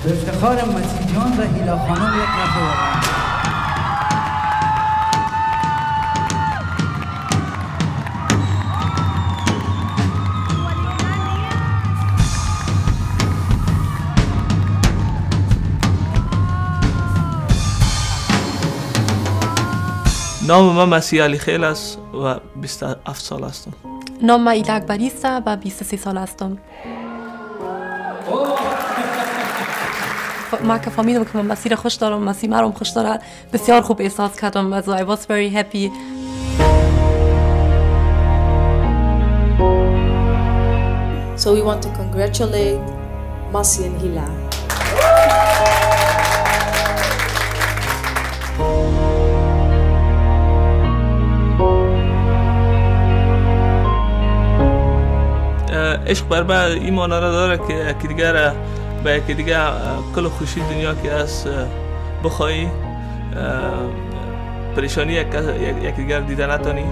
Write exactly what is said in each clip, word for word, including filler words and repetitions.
به افتخار مسی جان و هیلا خانم یک نفر واقعا. نام من مسیح علی خیل است و بیست و هفت سال هستم. نام من ایلا اکبری است و بیست و سه سال هستم. ما که فهمیدم که من مسیر خوش دارم، مسیر مرام خوش داره، بسیار خوب احساس کردم و I was very happy. So we want to congratulate Masi and Hila. عشق بر بعد این معنی را داره که یکی دیگر به یکی دیگر کل خوشی دنیا که هست بخوایی، پریشانی یکی دیگر دیده نتانی.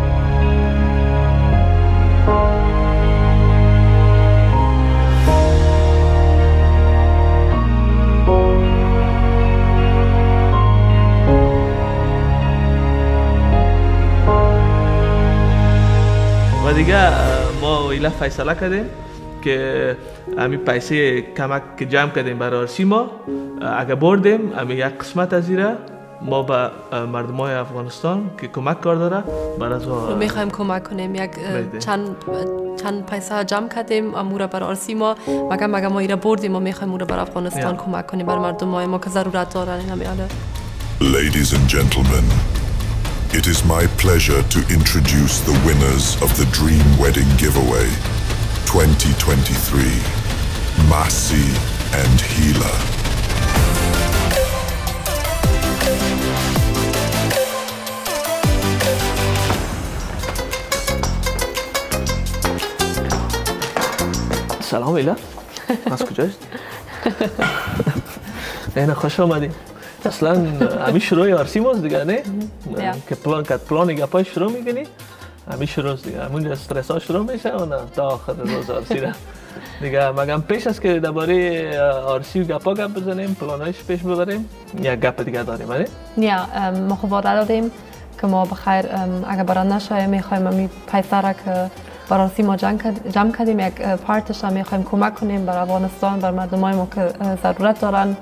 و دیگه ما ایلا فیصله کردیم که همین پیسه کمک که جمع کردیم برای عرسی ما اگه بردیم همین یک قسمت از ایره ما به مردم های افغانستان که کمک کار داره برای از میخوایم کمک کنیم. یک چند چند پیسه جمع کردیم امورا برای عرسی ما، مگه مگه ما ایره بردیم و میخوایم امورا برای افغانستان yeah. کمک کنیم برای مردم های ما که ضرورت دارن. همین Ladies and gentlemen, it is my pleasure to introduce the winners of the Dream Wedding Giveaway twenty twenty-three, Masi and Hila. سلام ایلا، از کجایید؟ اینه خوش آمدیم. اصلا همین شروع عرسی ماست دیگه نه؟ که پلان کت پلانی گپای شروع میکنی همین شروع دیگه، همون استرس ها شروع میشه و نه تا آخر روز عرسی را دیگه. مگم پیش است که درباره عرسی و گپا گپ بزنیم، پلانایش پیش ببریم، یک گپ دیگه داریم نه؟ نه، ما خب وعده دادیم که ما بخیر اگه برنده شویم میخوایم همین پیسه را که برای عرسی ما جمع کردیم یک پارتش را میخوایم کمک کنیم برای افغانستان، برای مردمای ما که ضرورت دارن.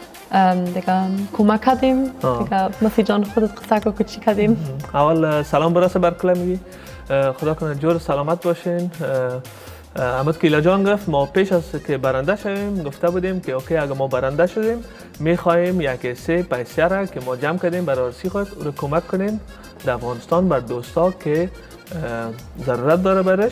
دیگه کمک کردیم دیگه. مسی جان خودت قصه کو چی کردیم؟ اول سلام برسه بر کل میگی، خدا کنه جور سلامت باشین. احمد که ایلا جان گفت ما پیش از که برنده شویم گفته بودیم که اوکی اگه ما برنده شدیم میخوایم یک حصه پیسه را که ما جمع کردیم برای عرسی خود رو کمک کنیم در افغانستان بر دوستا که ضرورت داره برش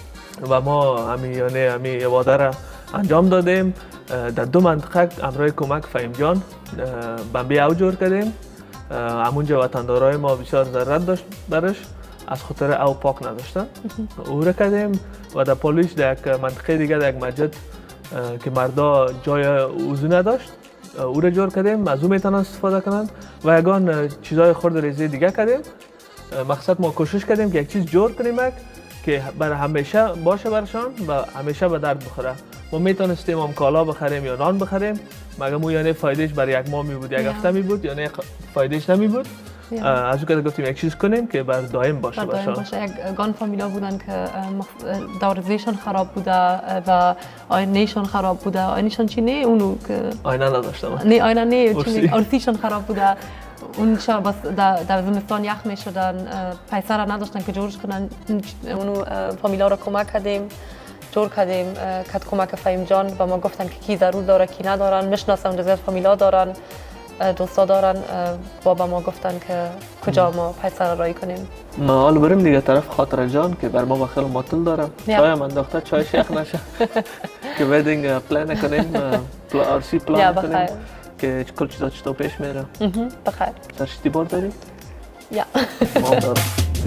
و ما همین یعنی همین وعده را انجام دادیم. در دو منطقه امرای کمک فهیم جان بمبی او جور کردیم، همونجا وطندارای ما بسیار ضرورت داشت برش، از خاطر او پاک نداشتن او را کردیم. و در پالیش در یک منطقه دیگه در یک مسجد که مردا جای وضو نداشت او را جور کردیم، از او میتونن استفاده کنند و یگان چیزای خورد ریزی دیگه کردیم. مقصد ما کوشش کردیم که یک چیز جور کنیم که برای همیشه باشه برشان و همیشه به درد بخوره. ما میتونستیم هم کالا بخریم یا نان بخریم، مگه مو یعنی فایدهش برای یک ماه می بود، یک هفته می بود، یعنی فایدهش نمی بود. از اون که گفتیم یک چیز کنیم که بر دائم باشه برشان. باشه. یک گان فامیلا بودن که دروازه‌شان خراب بوده و آینه‌شان خراب بوده. آینه‌شان چی نه اونو که آینه نداشتم. نه آینه نه چی عرسیشان خراب بوده. اونجا بس در زمستان یخ میشدن، پیسه را نداشتن که جورش کنن. اونو فامیلا را کمک کردیم، جور کردیم کت کمک فهیم جان و ما گفتن که کی ضرور داره کی ندارن، میشناسن جزیر فامیلا دارن، دوستا دارن. بابا ما گفتن که کجا ما پیسه را رایی کنیم. ما حالا بریم دیگه طرف خاطر جان که بر ما بخیر ماتل دارم. چای من دختر چای شیخ نشه که ویدینگ پلان کنیم، عرسی پلان کنیم که کل چیزا چطور پیش میره. بخیر. ترشیدی بار داری؟ یا ما دارم.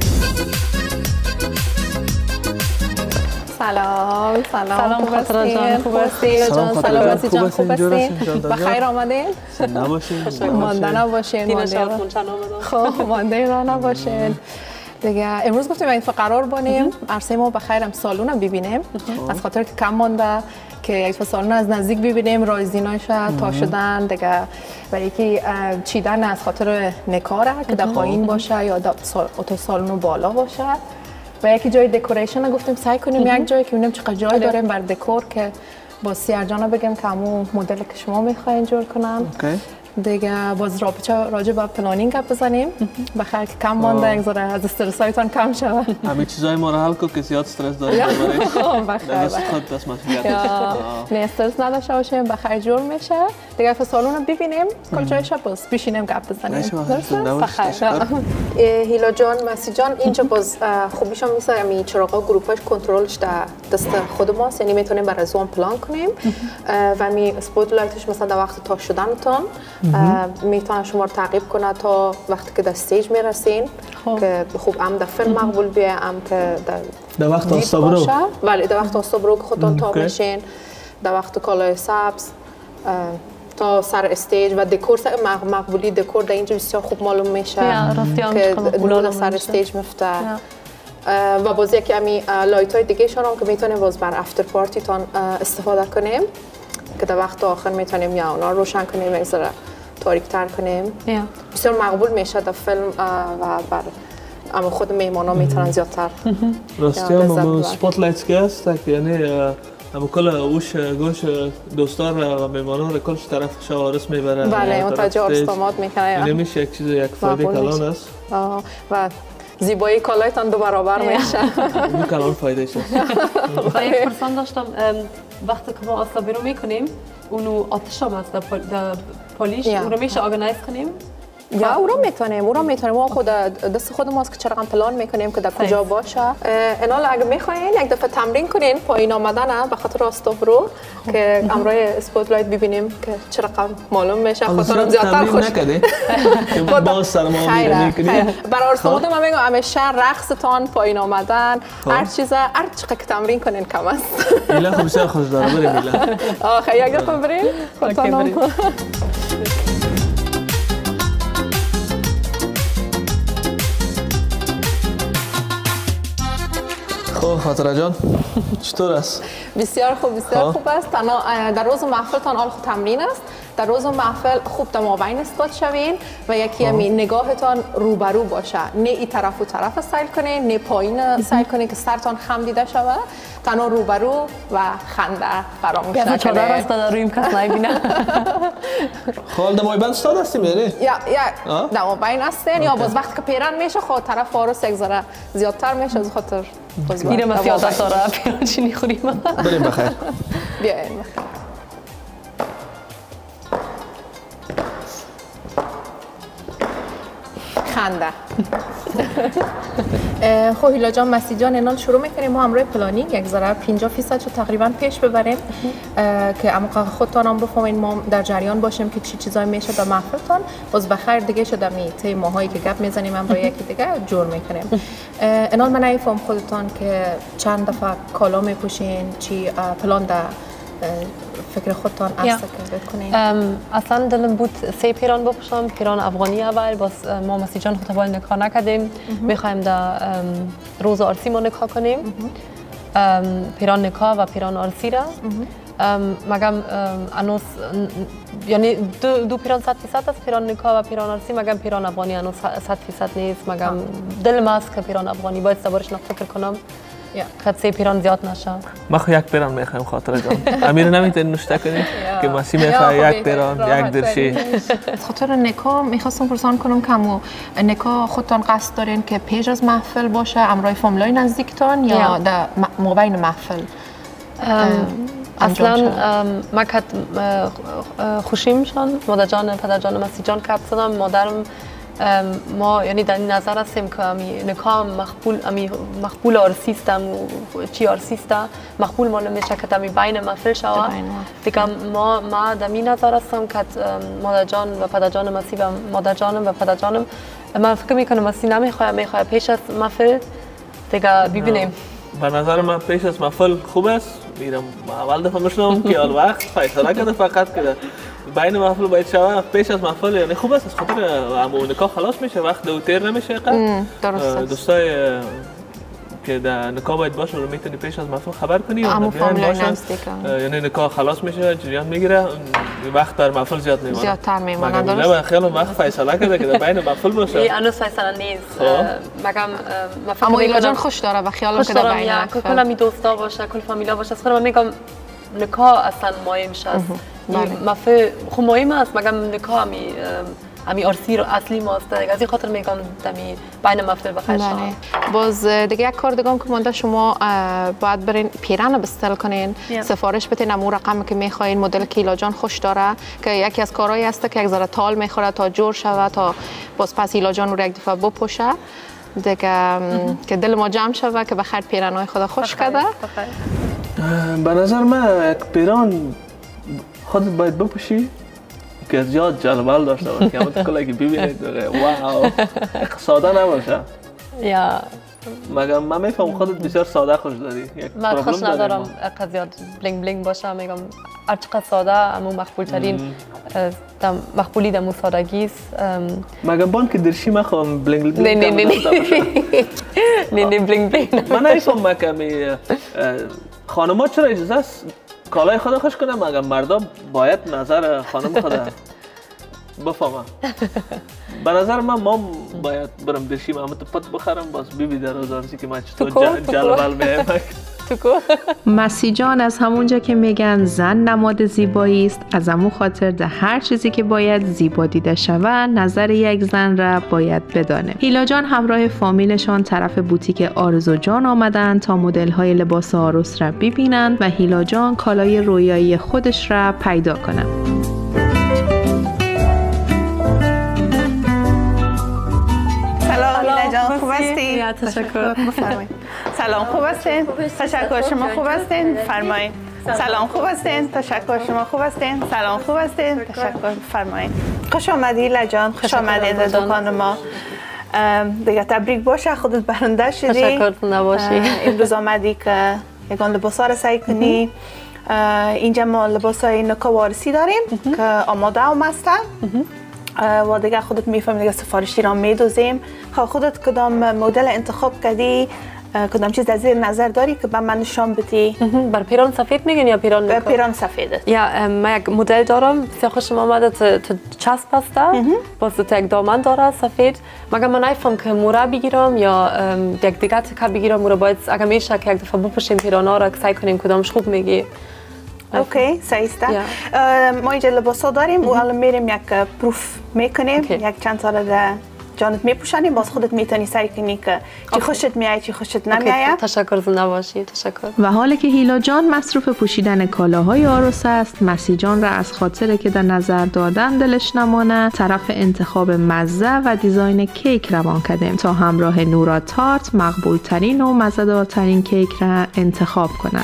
سلام سلام سلام خاطر جان، خوب هستی؟ جان سلام رسی جان، خوب هستی؟ بخیر آمدین؟ نباشین مانده نباشین. دینا شاد خونچن آمدن. خب مانده اینا نباشین. دیگه امروز گفتیم این قرار بانیم عرصه ما بخیر هم سالون هم ببینیم از خاطر که کم مانده که یک سالون از نزدیک ببینیم رایزیناش تا شدن دیگه و یکی چیدن از خاطر نکاره که در پایین باشه یا اتو سالون بالا باشه و یکی جای دکوریشن گفتیم سعی کنیم یک جایی که ببینیم چقدر جای داریم بر دکور که با سیرجانا بگم که همون مدل که شما میخواین جور کنم دیگه باز راجع به پلانینگ گپ بزنیم بخیر که کم مانده یک ذره از استرسایتان کم شود همه چیزای ما رو حل کن که زیاد استرس داریم بخیر خود دست مسئولیت نه استرس نداشته باشیم بخیر جور میشه دیگه فسالون رو ببینیم کل جایش باز بشینیم گپ بزنیم بخیر هیلا جان مسی جان اینجا باز خوبیشون میشه می چراغا گروپاش کنترلش در دست خود ماست یعنی میتونیم برای زوم پلان کنیم و می اسپوت لایتش مثلا در وقت تا شدنتون میتونه شما رو تعقیب کنه تا وقتی که در استیج میرسین که خوب هم در فیلم مقبول بیه هم که در وقت آستابرو بله در وقت آستابرو که خودتون تا میشین در وقت کالای سبز تا سر استیج و دکور مقبولی دکور در اینجا بسیار خوب معلوم میشه که نور سر استیج مفته و باز یکی همی لایت های دیگه شان هم که میتونیم باز بر افتر پارتی تان استفاده کنیم که در وقت آخر میتونیم یا اونا روشن کنیم یک ذره تاریک تر کنیم بسیار مقبول میشه در فیلم و بر اما خود میهمان ها میتونن زیادتر راستی هم همون سپوت لایتس که هست یعنی همون کل اوش گوش دوستار و میهمان ها رو کلش طرف شوارس میبره بله متوجه آرستامات میکنه یعنی میشه یک چیز یک فایده کلان است و زیبایی کالایتان دو برابر میشه این کلان فایده است یک پرسان داشتم وقتی که ما آستابی رو میکنیم اونو آتش هم هست در پالیش اون رو میشه آرگنایز کنیم یا او رو میتونیم او رو میتونیم ما خود دست خود ماست که چرا پلان میکنیم که در کجا باشه اینا اگه میخواین یک دفعه تمرین کنین پایین آمدن به خاطر آستاب رو که امروی اسپوت لایت ببینیم که چرا معلوم میشه خاطر زیادتر خوش نکردی باز سر ما میکنیم برای آستاب ما میگم همیشه رقصتان پایین آمدن هر چیز هر چقدر تمرین کنین کم است میلا خب بسیار خوش داره بریم میلا آخه یک دفعه بریم خودتان خب خاطره جان چطور است؟ بسیار خوب بسیار خوب است تنها در روز محفلتان آل خود تمرین است در روز محفل خوب در مابین استاد شوین و یکی همی نگاهتان روبرو باشه نه این طرف و طرف استایل کنین نه پایین سایل کنین که سرتان خم دیده شود تنها روبرو و خنده فراموش نکنین چادر است در رویم کس نبینه خب در مابین استاد هستیم یعنی؟ یا یا در مابین هستین یا باز وقتی که پیرن میشه خود طرف فارس یک ذره زیادتر میشه از خاطر میرم از یادت داره پیران چی نخوریم بریم بخیر بیاین بخیر خنده خب هیلا جان مسی جان الان شروع میکنیم ما همراه پلانینگ یک ذره پنجاه فیصد رو تقریبا پیش ببریم که اما خودتان هم بفهمین ما در جریان باشیم که چی چیزایی میشه در محفلتان باز بخیر دیگه شده می تی ماهایی که گپ میزنیم هم با یکی دیگه جور میکنیم الان من نمیفهم خودتان که چند دفعه کالا میپوشین چی پلان در فکر خودتان عرضه کرده کنین اصلا دلم بود سه پیران بپوشم پیران افغانی اول باز ما مسی جان خود اول نکاح نکردیم میخوایم در روز عرسی ما نکاح کنیم پیران نکاح و پیران عرسی را مگم انوس یعنی دو, دو پیران صد فیصد است پیران نکاح و پیران عرسی مگم پیران افغانی انوس صد فیصد نیست مگم دلم است که پیران افغانی باید سوارش نفکر کنم خد سه پیران زیاد نشه ما خو یک پیران میخوایم خاطره جان امیر نمیتونی نشته کنی که مسی میخواد یک پیران یک درشی خاطر نکاح میخواستم پرسان کنم که نکاح خودتان قصد دارین که پیش از محفل باشه امرای فامیلای نزدیکتان یا در مابین محفل اصلا ما کت خوشیمشان مادر جان پدر جان مسی جان کپ زدم مادرم ما یعنی در این نظر هستیم که امی نکاح مقبول امی مقبول آرسیستم چی آرسیستا مقبول معلوم میشه که امی بین محفل شوا دیگه ما ما در این نظر هستم که مادر جان و پدر جان مسی و مادر جانم و پدر جانم من فکر میکنم مسی نمیخواد میخواد پیش از محفل دیگه ببینیم به نظر من پیش از محفل خوب است میرم اول دفعه میشنم که اول وقت فیصله کرده فقط که بین محفل باید شوه پیش از محفل، یعنی خوب است از خاطر امو نکاح خلاص میشه وقت دوتر نمیشه قد درست دوستای که در نکاح باید باشه رو میتونی پیش از محفل خبر کنی امو فامیلای باشن، نزدیک یعنی نکاح خلاص میشه جریان میگیره وقت در محفل زیاد میمونه زیادتر میمونه. درست من خیلی وقت فیصله کرده که در بین محفل باشه ای هنوز فیصله نیست مگم اما ایلا جان خوش داره و خیالم که در بین محفل کلا می دوستا باشه کل فامیلا باشه اصلا من میگم نکاح اصلا مهم شد محفل خب مهم است مگم نکاح می امی ارسی رو اصلی ماست از این خاطر میگم دمی بین مفتر بخیر شد. باز دیگه یک کار دیگه هم که مونده شما باید برین پیرن بستل کنین سفارش بدین امو رقمی که میخواین مدل که ایلا جان خوش داره که یکی از کارهایی هست که یک ذره تال میخوره تا جور شوه تا باز پس ایلا جان رو یک دفعه بپوشه دیگه که دل ما جمع شوه که بخیر پیرنهای خدا خوش کرده. به نظر من یک پیران خودت باید بپوشی که زیاد جلوال داشته باشه که همون کلا که ببینید واو ساده نباشه. یا مگم من میفهم خودت بسیار ساده خوش داری. من خوش ندارم اقدر زیاد بلینگ بلینگ باشه میگم هر چقدر ساده اما مقبول ترین مقبولی دمو سادگی است. مگم بان که درشی میخوام بلینگ بلینگ نه نه نه نه نه بلینگ بلینگ من نمیفهم مکمی خانم‌ها چرا اجازه است کالای خود خوش کنه مگم مردم باید نظر خانم خود بفهمم. به نظر من ما باید برم درشیم اما تو پت بخرم باز بیبی در روزارسی که من چطور جلوال میام. مسی جان از همونجا که میگن زن نماد زیبایی است از همون خاطر در هر چیزی که باید زیبا دیده شود نظر یک زن را باید بدانه. هیلا جان همراه فامیلشان طرف بوتیک آرزو جان آمدن تا مدل های لباس عروس را ببینن و هیلا جان کالای رویایی خودش را پیدا کنه. سلام هیلا جان خوب هستی؟ تشکر. سلام خوب هستین؟ تشکر شما خوب هستین؟ فرمایید. سلام خوب هستین؟ تشکر شما خوب هستین؟ سلام خوب هستین؟ تشکر فرمایید. خوش آمدی هیلا جان، خوش آمدین به دکان ما. دیگه تبریک باشه خودت برنده شدی. تشکر نباشی. امروز آمدی که یگان لباسا رو سعی کنی. اینجا ما لباسای نکاح و عروسی داریم که آماده و مستن. و دیگه خودت میفهمی دیگه سفارشی را میدوزیم. خودت کدام مدل انتخاب کردی؟ کدام چیز از زیر نظر داری که به من نشان بدی؟ بر پیران سفید میگن یا پیران نکاح؟ پیران سفیده. یا من یک مدل دارم بسیار خوشم آمده تو چسب هسته باز تو یک دامن داره سفید. مگر من نفهم که مورا بگیرم یا یک دیگه تکه بگیرم مورا باید اگر میشه که یک دفعه بپوشیم پیرانا را سعی کنیم کدامش خوب میگی. اوکی سعیسته. ما اینجا لباسا داریم و الان میریم یک پروف میکنیم یک چند سال در جانت میپوشانیم باز خودت میتونی سعی کنی که چی خوشت میاد چی خوشت نمیاد. تشکر زنده باشی. تشکر. و حالا که هیلا جان مصروف پوشیدن کالاهای عروس است مسی جان را از خاطر که در نظر دادن دلش نمانه طرف انتخاب مزه و دیزاین کیک روان کردیم تا همراه نورا تارت مقبول ترین و مزه‌دار ترین کیک را انتخاب کنند.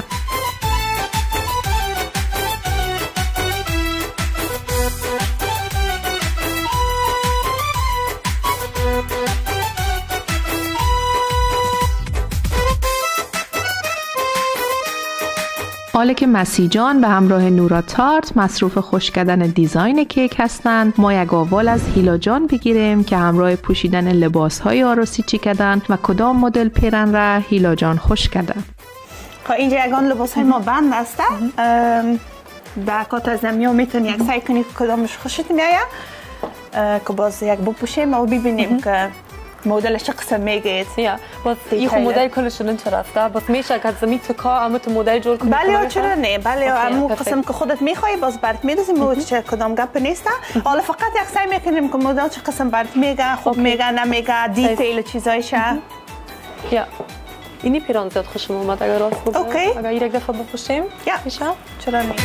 حالا که مسی جان به همراه نورا تارت مصروف خوش کردن دیزاین کیک هستند ما یک احوال از هیلا جان بگیریم که همراه پوشیدن لباس های عروسی چی کردن و کدام مدل پیرن را هیلا جان خوش کردن. خب اینجا یگان لباس های ما بند هسته در کات از زمین میتونی یک سعی کنی کدامش خوشت میآید که باز یک بپوشیم و ببینیم که مدلش چه قسم میگید. یا باز این خود مدل کلش نمیشه رفته باز میشه که زمین تو کا اما تو مدل جور کنی. بله چرا نه بله اما قسم که خودت میخوای باز برات میدوزیم و چه کدام گپ نیست. حالا فقط یک سعی میکنیم که مدل چه قسم برات میگه خوب میگه نمیگه دیتیل چیزایشه. یا اینی پیران زیاد خوشم اومد اگر راست بگم. اوکی. اگر یک دفعه بپوشیم میشه؟ چرا نه.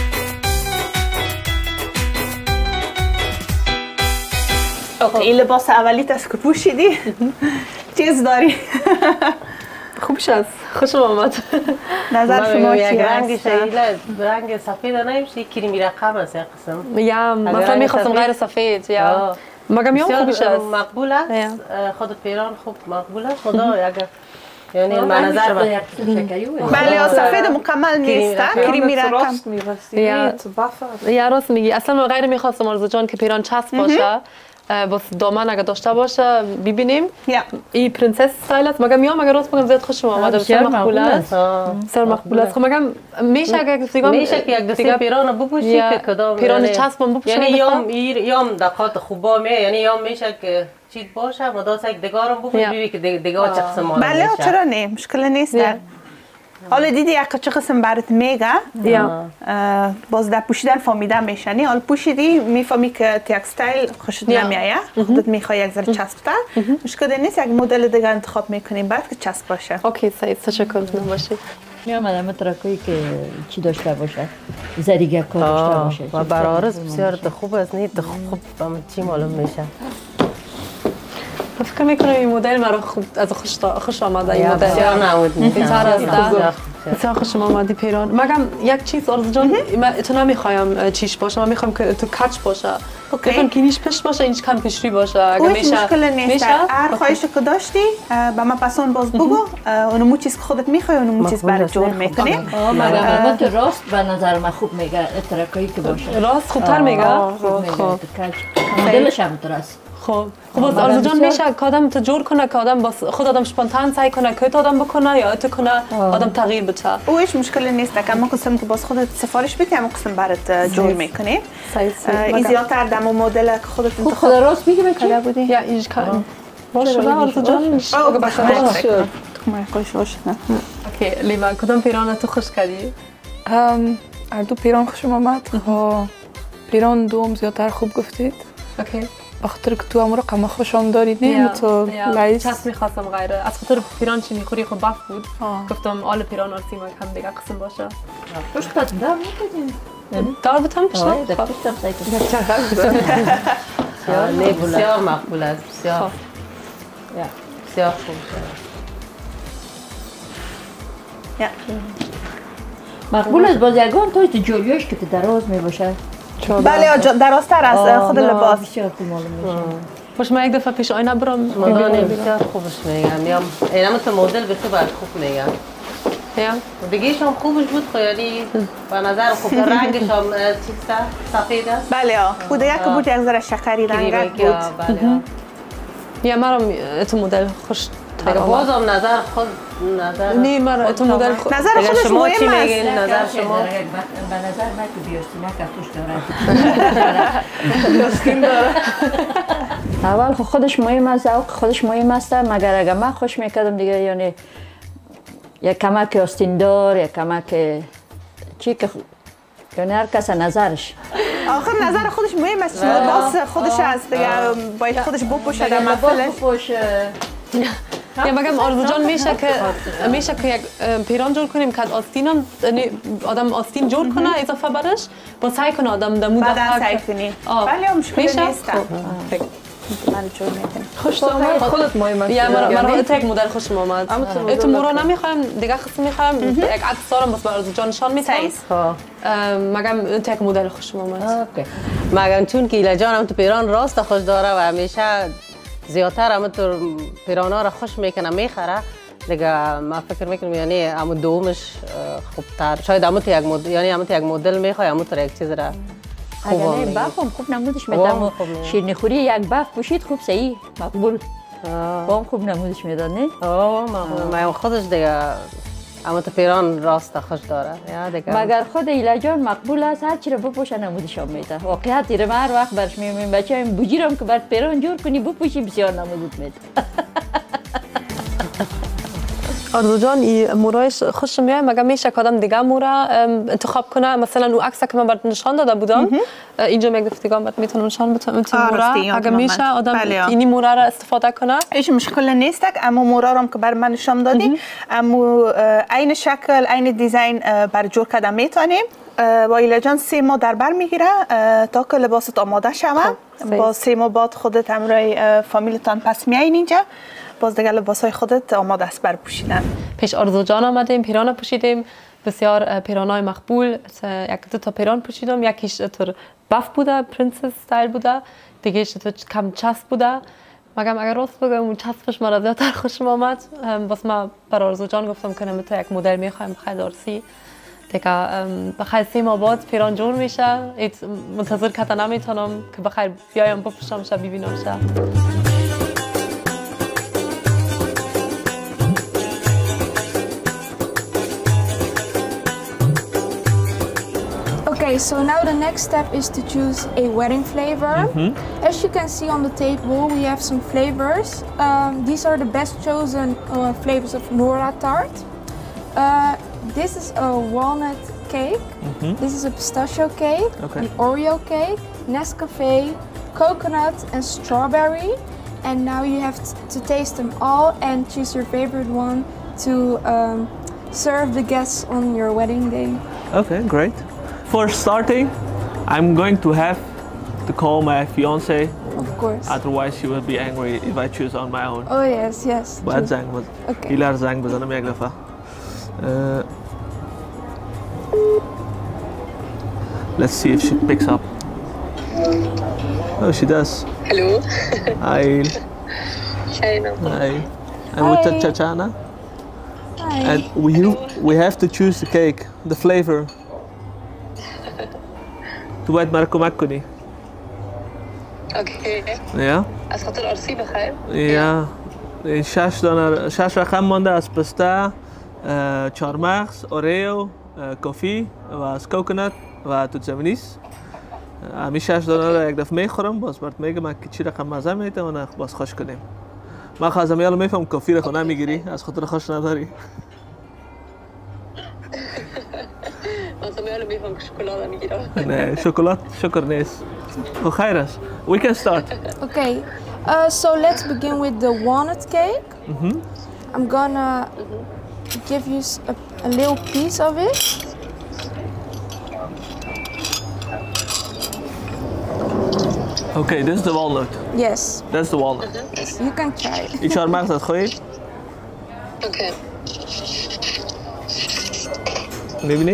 اوکی این لباس اولیت است که پوشیدی چیز داری؟ خوبش است خوشم آمد. نظر شما چی رنگ رنگ سفید نمیشه کریمی رقم است یک قسم. یا مثلا میخواستم غیر سفید یا مگه میام خوبش است. مقبول است خود پیران خوب مقبول است خدا اگر یعنی من نظر بله سفید مکمل نیست کریمی رقم یا راست میگی اصلا غیر میخواستم آرزو جان که پیران چسب باشه بس دامن اگه داشته باشه ببینیم این پرنسس استایل است مگم میام اگر راست بگم زیاد خوشم اومده بسیار مقبول است بسیار مقبول است خب مگم میشه اگه دیگه میشه که یک دسته پیران بپوشی که کدام پیران چسب بپوشی یعنی یام یام دقات خوبا می یعنی یام میشه که چیز باشه مداس یک دگارم بپوشی ببینی که دیگه چه قسم مال بله چرا نه مشکل نیست حالا دیدی یک چه قسم برات میگه باز در پوشیدن فهمیده میشنی حالا پوشیدی میفهمی که تکستایل خوشت نمیایه خودت میخوای یک ذره چسب‌تر مشکل نیست یک مدل دیگه انتخاب میکنیم بعد که چسب باشه اوکی سعید تشکر نباشید میامدم ترکایی که چی داشته باشه زریگه کار داشته باشه و برارز بسیار خوب است نه خوب چی معلوم میشه فکر میکنم این مدل مرا خوب از خوش خوش آمده این مدل بسیار نمود بهتر از بسیار خوش آمدی پیران مگم یک چیز آرزو جان من تو نمیخوایم چیش باشه من میخوام که تو کچ باشه میخوام که نیش پشت باشه اینش کم پیشری باشه اگه میشه مشکل نیست هر خواهشی که داشتی به من پسون باز بگو اونو مو چیز که خودت میخوای اونو مو چیز برات جور میکنی مگم تو راست به نظر من خوب میگه ترکایی که باشه راست خوبتر میگه خب دلش هم درست خب خب باز آرزو جان میشه که آدم تو جور کنه که آدم باز خود آدم اسپانتان سعی کنه که آدم بکنه یا تو کنه آدم تغییر بده او هیچ مشکل نیست که ما قسم که باز خودت سفارش بدی اما قسم برات جور میکنی این زیادتر دم مدل که خودت انتخاب خود راست میگه بچه بودی یا اینج کار باشه آرزو جان او باشه باشه ما خوش باشه اوکی لیما کدام پیران تو خوش کردی ام اردو پیران خوشم آمد ها پیران دوم زیادتر خوب گفتید اوکی بخاطر که تو هم رقم خوشم دارید نه تو لایس چسب میخواستم غیره از خاطر پیران چی میخوری خب بف بود گفتم آل پیران آرسی ما کم دیگه قسم باشه خوش کردم دار میکنیم دار بتم پشت آه در پشتم سعی کنیم بسیار مقبول است بسیار بسیار خوب مقبول است باز یگان توی تو جولیوش که دراز میباشه بله درازتر از خود لباس بسیار خوب معلوم میشه خوش من یک دفعه پیش آینه برام مدانه بسیار خوبش میگم یا اینم تو مدل بسیار باید خوب میگم یا بگیش هم خوبش بود خیلی به نظر خوب رنگش هم چیسته سفید است بله بوده یک بود یک ذره شکری رنگ بود یا مرام تو مدل خوش دیگه باز هم نظر خود نظر نه مرا تو مدل خود نظر خودش شما چی مهم میگین نظر شما به نظر من که بیاستینا کتوش داره بیاستین داره اول خودش مهم است ذوق خودش مهم است مگر اگه من خوش میکردم دیگه یعنی یک کمک آستیندار یک کمک چی که یعنی هر کس نظرش آخر نظر خودش مهم است لباس خودش است دیگه باید خودش بپوشه در محفلش یا مگم آرزو جان میشه که میشه که یک پیران جور کنیم که آستینم آدم آستین جور کنه اضافه برش با سعی کنه آدم دمو بعدا سعی کنی ولی مشکل نیست من جور میکنم خوش اومد خودت مهم است یا من یک مدل خوشم اومد تو مورا نمیخوایم دیگه خصوصی میخوایم یک عکس دارم بس آرزو جان نشان میدم مگم یک مدل خوشم اومد مگم چون که ایلا جانم تو پیران راست خوش داره و همیشه زیادتر همه تو پیرانا را خوش میکنه میخره دیگه ما فکر میکنم یعنی همون دومش خوبتر شاید همون تو یک مدل یعنی همون تو یک مدل میخوای همون تو یک چیز را خوب اگه نه بف هم خوب نمودش میدم شیرینی خوری یک بف پوشید خوب صحیح مقبول با هم خوب نمودش میداد نه آه مقبول خودش دیگه اما تو پیران راست خوش داره مگر خود ایلا جان مقبول است هر چی رو بپوشه نمودش هم میده واقعیت دیره من هر وقت برش میگم بچه هم بوجیرم که برات پیران جور کنی بپوشی بسیار نمودت میده آرزو جان این مورایش خوش میاد مگه میشه که آدم دیگه مورا انتخاب کنه مثلا اون عکس که من برات نشان داده بودم اینجا یک دفتگان برات میتونم نشان بدم تو مورا اگه میشه آدم اینی مورا را استفاده کنه هیچ مشکل نیست اما مورا رو که بر من نشان دادی اما عین شکل عین دیزاین بر جور کردن میتونیم با ایلا جان سه ماه در بر میگیره تا که لباست آماده شوه با سه ماه بعد خودت همراه فامیلتان پس میایین اینجا باز دیگه لباسای خودت آماده است بر پوشیدن پیش آرزو جان آمدیم پیران پوشیدیم بسیار پیرانای مقبول یک دو تا پیران پوشیدم یکیش تو بف بوده پرنسس استایل بوده دیگه تو کم چسب بوده مگم اگر راست بگم اون چسبش مرا زیادتر خوشم آمد. بس ما بر آرزو جان گفتم که نمیتونه یک مدل میخوایم بخیر آرسی دیگه بخیر سه ماه بعد پیران جور میشه. ایت منتظر کتا نمیتونم که بخیر بیایم بپوشم شه ببینم شه. Okay, so now the next step is to choose a wedding flavor. Mm-hmm. As you can see on the table, we have some flavors. Um, these are the best chosen uh, flavors of Nora tart. Uh, this is a walnut cake. Mm-hmm. This is a pistachio cake, okay. An Oreo cake, Nescafe, coconut and strawberry. And now you have to taste them all and choose your favorite one to um, serve the guests on your wedding day. Okay, great. For starting, I'm going to have to call my fiance. Of course. Otherwise, she will be angry if I choose on my own. Oh yes, yes. باید زنگ بزن. Okay. ایلار زنگ بزنم یک دفعه. Uh, let's see if she picks up. Oh, she does. Hello. Hi. China. Hi. I'm with Chachana. Hi. And we we have to choose the cake, the flavor. تو باید مرا کمک کنی. اوکی. یا؟ از خاطر آرسی بخیر؟ یا. شش دانه شش رقم مانده از پسته، چهارمغز، اوریو، کافی و از کوکونات و توت زمینیست. همین شش دانه را یک دفعه میخورم باز برات میگم که چی رقم مزه میده و باز خوش کنیم. من خواستم یالو میفهم کافی را خونه میگیری از خاطر خوش نداری. مثلا یالو میفهم که شکلات میگیرم. نه شکلات شکر نیست. خب خیر است. We can start. Okay, uh, so let's begin with the walnut cake. Mm-hmm. I'm gonna give you a, a little piece of it. Okay, this is the walnut. Yes. That's the walnut. You can try it. این چهارمغز از خویی؟ اوکی. میبینی؟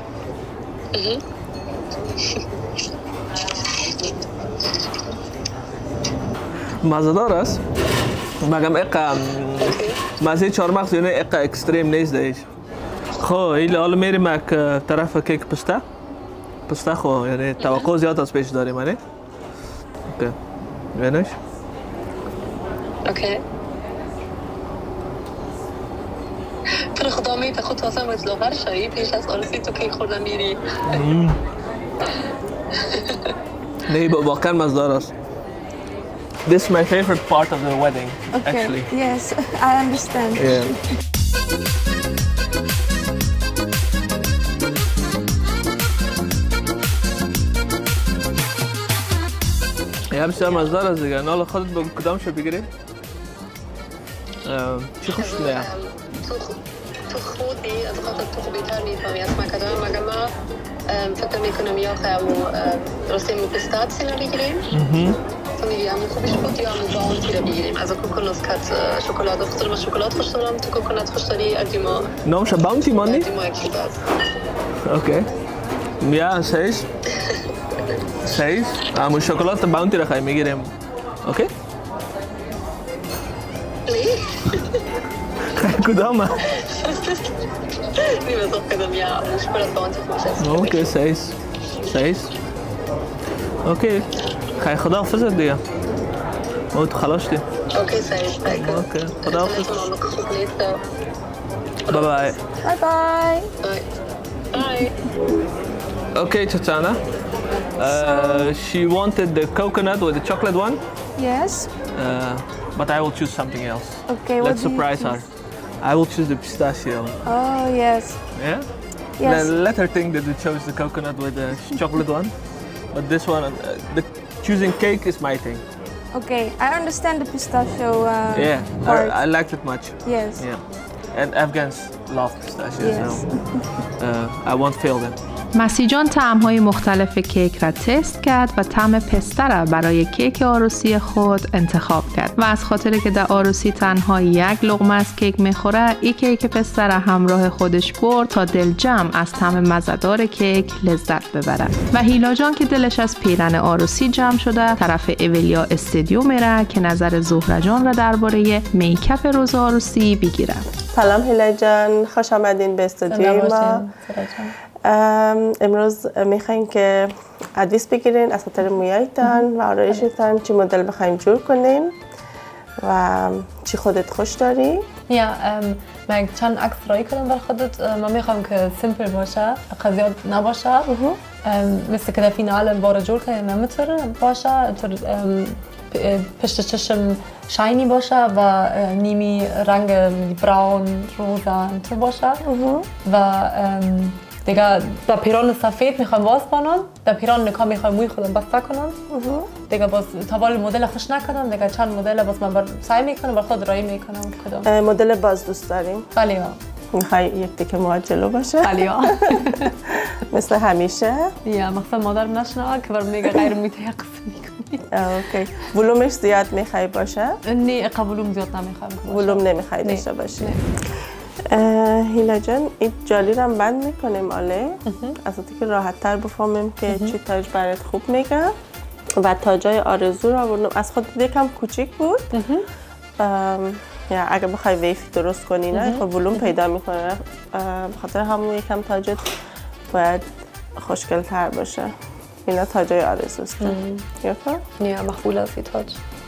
مزه‌دار است. مگم اقا مزه چهارمغز یعنی اقا اکستریم نیست دیش. خب این حالا میریم یک طرف کیک پسته. پسته خب یعنی توقع زیاد از پیش داریم نه؟ اوکی. ببینش. اوکی. تو خدا میت خود واسم از لاغر شایی پیش از آرسی تو کیک خوردن میری. نه واقعا مزه‌دار است. This is my favorite part of the wedding, okay. actually. Yes, I understand. Yeah. یه بسیار مزدار است دیگه. نال خودت با کدام شو بگیری؟ چی خوش نه؟ تو خودی از خاطر تو خوبیتر میفهمی از مکدام مگه ما فکر میکنم یا خیلی راستی پیستاچی نمیگیریم. فهمیدی همون خوبیش بود یا همون باونتی رو بگیریم. از کوکونات کات شکلات خوشتر ما شکلات خوش دارم تو کوکونات خوش داری ادیما. نامش باونتی مانی؟ ادیما اکیباز. اوکی. یا سیز. سیز. همون شکلات باونتی رو خواهی میگیریم. اوکی؟ لی؟ کدامه؟ نیمه تو کدام یا شکلات باونتی خوش است. اوکی سیز. سیز. اوکی. خیلی خدا حافظت دیگه. ما تو خلاص دی. اوکی سعید بایکو. اوکی خدا حافظ. Bye bye. Bye bye. Bye. Bye. Okay, Chachana. Uh, she wanted the coconut or the chocolate one. Yes. Uh, but I will choose something else. Okay. Let's surprise her. I will choose the pistachio. Oh yes. Yeah. Yes. Then let her think that we chose the coconut with the chocolate one. But this one, uh, the choosing cake is my thing. Okay, I understand the pistachio. Uh, yeah, part. I, I liked it much. Yes. Yeah, and Afghans love pistachios. Yes. So uh, I won't fail them. مسی جان طعم‌های مختلف کیک را تست کرد و طعم پسته را برای کیک عروسی خود انتخاب کرد و از خاطر که در عروسی تنها یک لقمه از کیک میخوره، این کیک پسته را همراه خودش برد تا دل جمع از طعم مزه‌دار کیک لذت ببره. و هیلا جان که دلش از پیرن عروسی جمع شده، طرف اولیا استودیو میره که نظر زهره جان را درباره میکاپ روز عروسی بگیره. سلام هیلا جان، خوش آمدین به استودیوی ما. امروز میخواین که ادویس بگیرین از خاطر مویایتان و آرایشتان، چی مدل بخوایم جور کنین و چی خودت خوش داری؟ یا من چند عکس رای کردم بر خودت. من میخوام که سیمپل باشه، قضیات نباشه، مثل که در فینال بار جور کنیم نمیتونه باشه، پشت چشم شاینی باشه و نیمی رنگ براون روزا تو باشه و دیگه در پیران سفید میخوام باز کنم، در پیران نکا میخوام موی خودم بسته کنم. دیگه باز تابال مدل خوش نکردم، دیگه چند مدل باز من بر سعی میکنم بر خود رای میکنم کدام مدل باز دوست داریم. بله. میخوای یک تیکه موها جلو باشه؟ بله. مثل همیشه؟ یا مقصد مادرم نشنوه که بر میگه غیر میتیقص میکنی. اوکی. ولومش زیاد میخوای باشه؟ نه، ولوم زیاد نمیخوام. ولوم نمیخوای داشته باشی. هیلا جان، این جالی رو هم بند میکنیم آله از که راحت تر بفهمیم که چی تاج برات خوب میگه و تاجای آرزو رو آوردم. از خود یکم کوچیک بود، یا اگه بخوای ویفی درست کنی نه خب ولوم پیدا میکنه، بخاطر همون یکم تاجت باید خوشگل تر باشه. اینا تاجای آرزوست. یا مقبول است این تاج.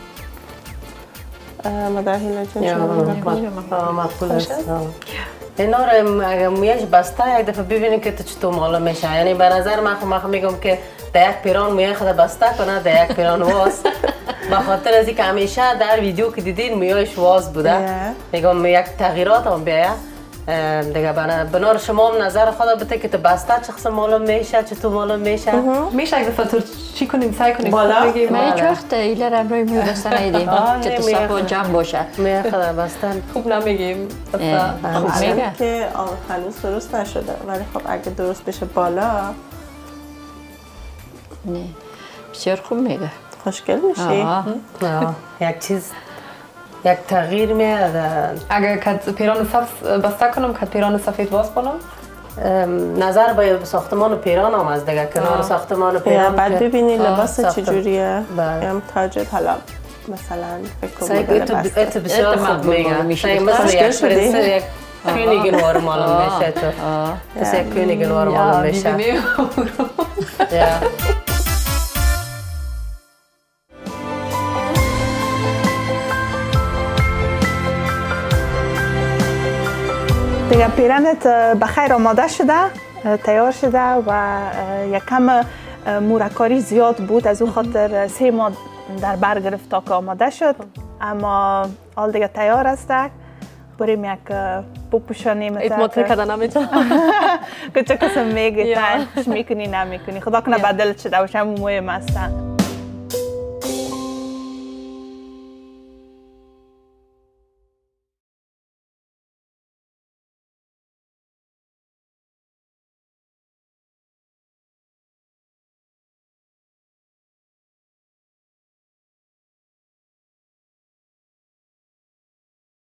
مادر هیلا جان یا مقبول است. اینا رو اگه مویش بسته یک دفعه ببینید که چطور معلوم میشه. یعنی به نظر من خب میگم که در یک پیران موی خود بسته کنه، در یک پیران واس. به خاطر از اینکه همیشه در ویدیو که دیدین مویش واس بوده. میگم یک تغییرات هم بیاید. دیگه بنار شما هم نظر خدا بده که تو بسته چه معلوم میشه، چطور معلوم میشه. میشه یک دفعه تو چی کنیم، سعی کنیم بالا بگیم. من هیچ وقت ایله رو روی موی بسته ندیدیم که تو صفحه جمع باشه. موی خدا بستن خوب نمیگیم. خوب میگه که هنوز درست نشده، ولی خب اگه درست بشه بالا نه بسیار خوب میگه. خوشگل میشی. یک چیز یک تغییر میاد. اگر کت پیران سبز بسته کنم، کت پیران سفید باز کنم. نظر به ساختمان پیران هم از دیگه کنار ساختمان پیران بعد ببینی لباس چجوریه. هم تاجت حالا مثلا فکر کنم بسته تو بسیار خوب میگه. مثل یک پرنسه یک کونیگنوار معلوم میشه تو. مثل یک کونیگنوار معلوم میشه. دیگه پیرنت بخیر آماده شده، تیار شده و یکم مورکاری زیاد بود، از اون خاطر سه ماه در بر گرفت تا که آماده شد، اما حال دیگه تیار است. بریم یک بپوشانیم. اعتماد کردن نمیتونم. که چه کسم میگی تنش میکنی نمیکنی، خدا کنه بدلت شده باشه همون موی مستن.